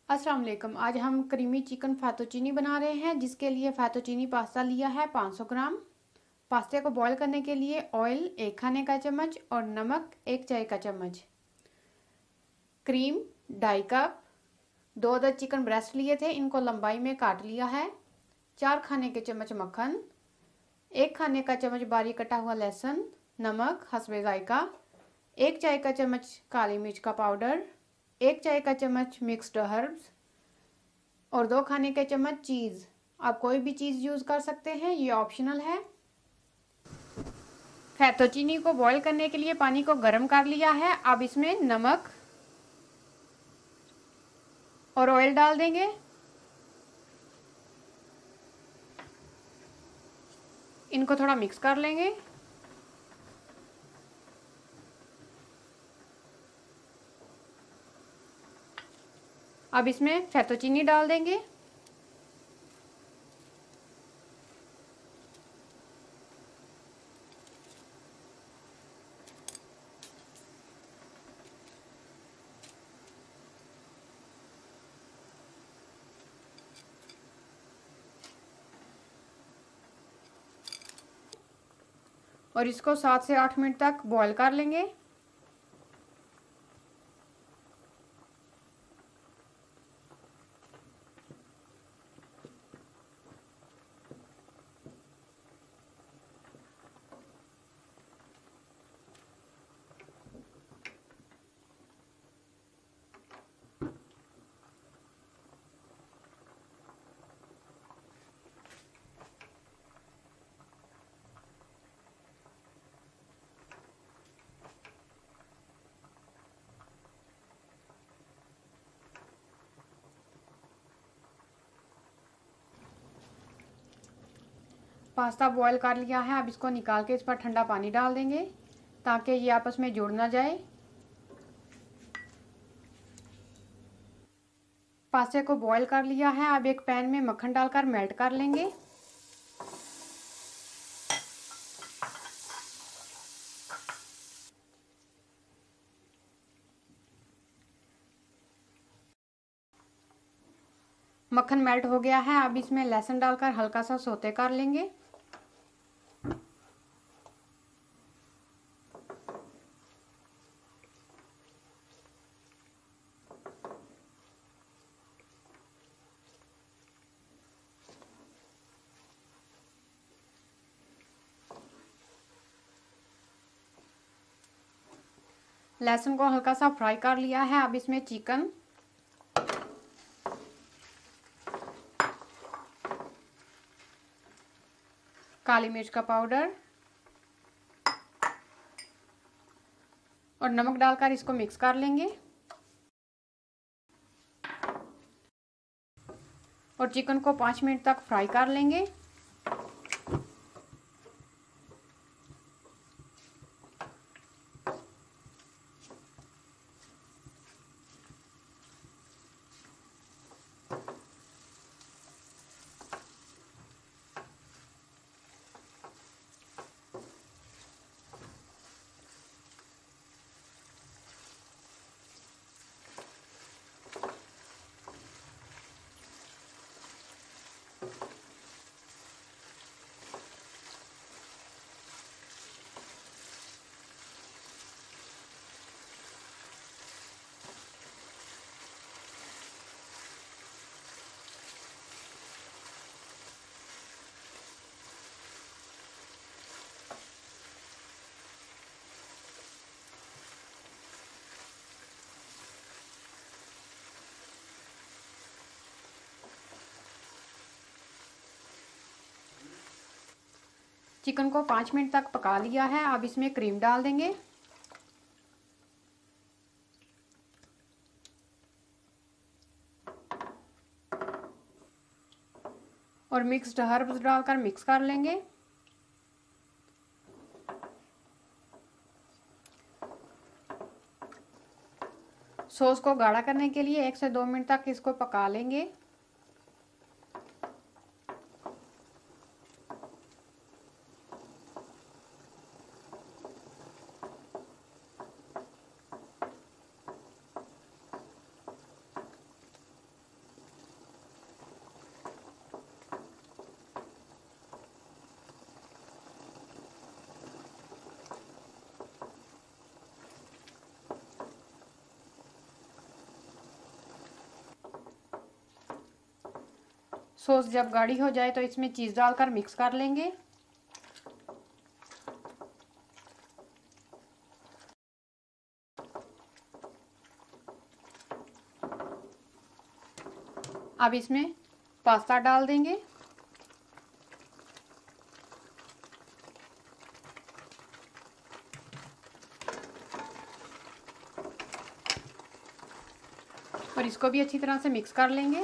अस्सलाम वालेकुम। आज हम क्रीमी चिकन फ़ेतोचीनी बना रहे हैं, जिसके लिए फ़ेतोचीनी पास्ता लिया है 500 ग्राम। पास्ते को बॉईल करने के लिए ऑयल 1 खाने का चम्मच और नमक 1 चाय का चम्मच, क्रीम 2.5 कप, 2 अदद चिकन ब्रेस्ट लिए थे, इनको लंबाई में काट लिया है, 4 खाने के चम्मच मक्खन, 1 खाने का चम्मच बारीक कटा हुआ लहसुन, नमक हस्बे जायका, 1 चाय का चम्मच काली मिर्च का पाउडर, 1 चाय का चम्मच मिक्स्ड हर्ब्स और 2 खाने के चम्मच चीज़। आप कोई भी चीज़ यूज़ कर सकते हैं, ये ऑप्शनल है। फ़ेतोचीनी को बॉईल करने के लिए पानी को गर्म कर लिया है। अब इसमें नमक और ऑयल डाल देंगे। इनको थोड़ा मिक्स कर लेंगे। अब इसमें फ़ेतोचीनी डाल देंगे। और इसको 7 से 8 मिनट तक बॉईल कर लेंगे। पास्ता बॉईल कर लिया है। अब इसको निकाल के इस पर ठंडा पानी डाल देंगे ताकि ये आपस में जुड़ ना जाए। पास्ते को बॉईल कर लिया है। अब एक पैन में मक्खन डालकर मेल्ट कर लेंगे। मक्खन मेल्ट हो गया है। अब इसमें लहसुन डालकर हल्का सा सौते कर लेंगे। लहसुन को हल्का सा फ्राई कर लिया है। अब इसमें चिकन, काली मिर्च का पाउडर और नमक डालकर इसको मिक्स कर लेंगे और चिकन को 5 मिनट तक फ्राई कर लेंगे। चिकन को 5 मिनट तक पका लिया है। अब इसमें क्रीम डाल देंगे और मिक्स्ड हर्ब्स डालकर मिक्स कर लेंगे। सॉस को गाढ़ा करने के लिए 1 से 2 मिनट तक इसको पका लेंगे। सॉस जब गाढ़ी हो जाए तो इसमें चीज़ डालकर मिक्स कर लेंगे। अब इसमें पास्ता डाल देंगे। और इसको भी अच्छी तरह से मिक्स कर लेंगे।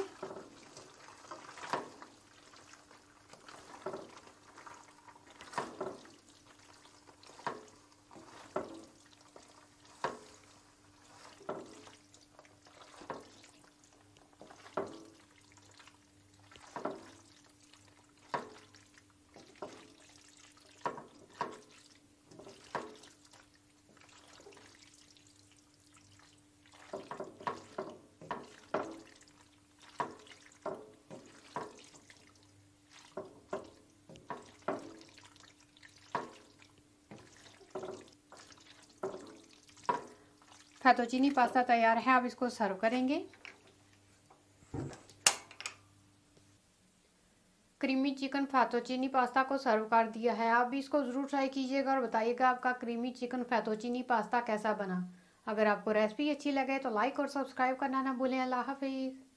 फेतोचीनी पास्ता तैयार है। अब इसको सर्व करेंगे। क्रीमी चिकन फेतोचीनी पास्ता को सर्व कर दिया है। आप भी इसको ज़रूर ट्राई कीजिएगा और बताइएगा आपका क्रीमी चिकन फेतोचीनी पास्ता कैसा बना। अगर आपको रेसिपी अच्छी लगे तो लाइक और सब्सक्राइब करना ना भूलें। अल्लाह हाफिज़।